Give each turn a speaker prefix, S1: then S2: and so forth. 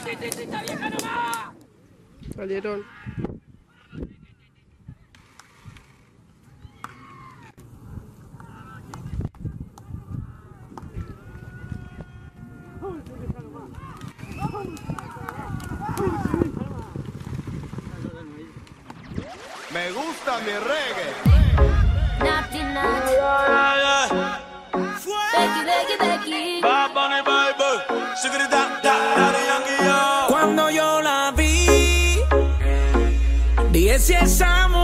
S1: ¡Esta vieja no va!
S2: Salieron.
S3: Me gusta mi reggae.
S4: Naughty, naughty. Becky, Becky.
S5: Cuando yo la vi, dije si esa